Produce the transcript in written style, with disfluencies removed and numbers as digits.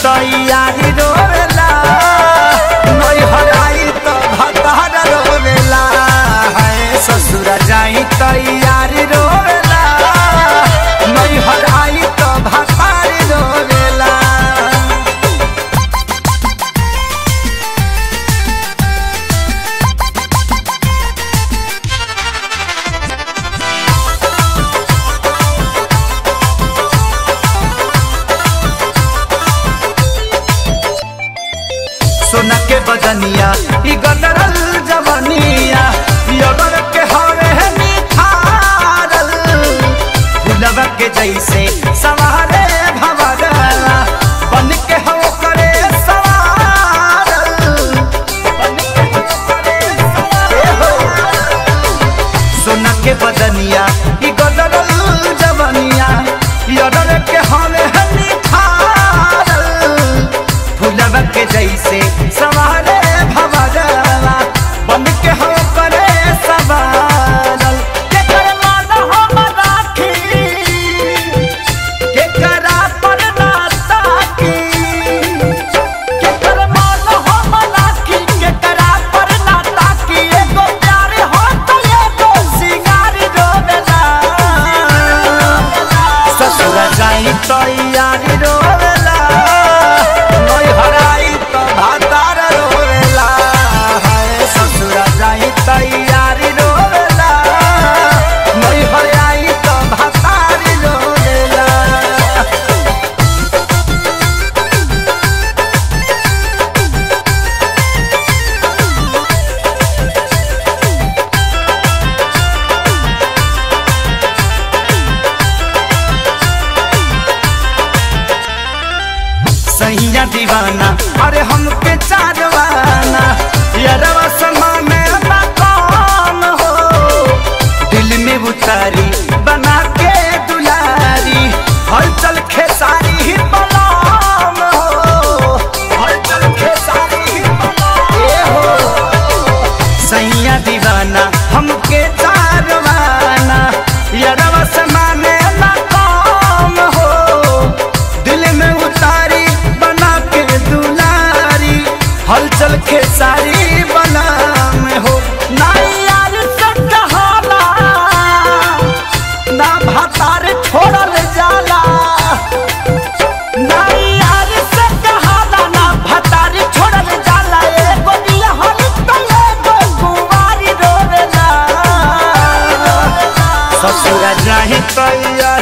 तैयारी रोवेला नैहर आई तो भतार रोवेला है ससुर जाई तैयारी रोवेला नैहर आई तो भतार रोवेला। सोना के बदनिया ई गदरल जवनिया यगर के हरे निखारल फुलवा के जैसे सवारे भवरला बन के हो करे सवारल बन के हो करे सवारल। सोना के बदनिया ई गदरल जवनिया यगर के हरे निखारल फुलवा के जैसे सवारे भवरला बन के हो करे सवारल। के कर मान हम राखी के करा पर ना ताकी के कर मान हम राखी के करा पर ना ताकी एगो प्यार हो तो एगो सिंगार रोवेला ससुर जाई तैयारी रोवेला नैहर आई तो भतार रोवेला है ससुर जाई तैयारी रोवेला नैहर आई तो भतार रोवेला। सैया दीवाना अरे हमके चारवाना यारवा समाने ना कौन हो दिल में उतारी बना के दुलारी हलचल खेसारी ही बलाम हो हलचल खेसारी ही बलाम हो। सैया दीवाना हमके चारवाना यारवा समाने ना कौन हो दिल में उतारी हलचल खेसारी बना में हो ना यार से कहाला ना भतार छोड़ल जाला ना यार से कहाला ना भतार छोड़ल जाला एगो बियाहल तो एगो कुंवारी रोवेला ससुर जाहि तैयारी